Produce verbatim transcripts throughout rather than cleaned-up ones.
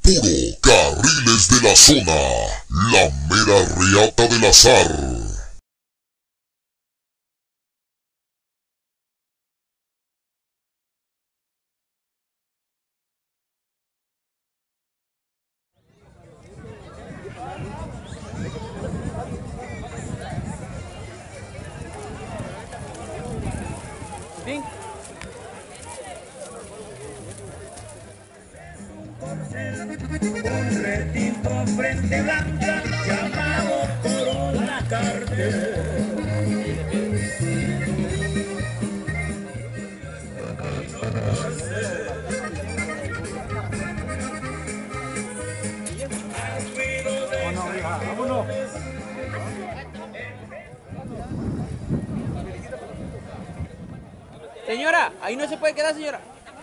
puro, Carriles de la Zona, la mera reata del azar. Bien. Un retinto frente blanca llamado Corona Cartel. Vámonos, hija, vámonos. Señora, ahí no se puede quedar, señora.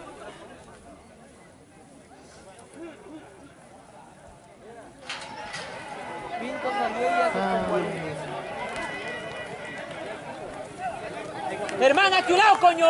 Pinto salió y ya se fue. Hermana, a tu lado, coño.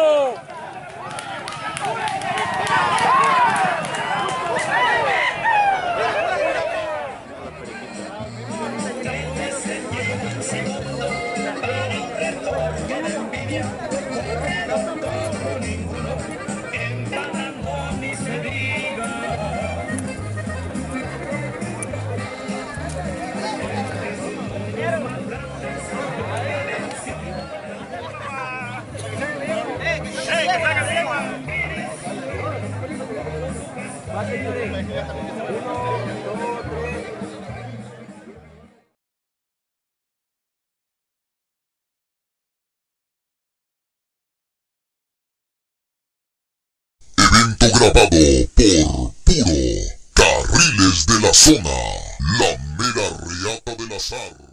Evento grabado por Puro, Carriles de la Zona, la mera reata del azar.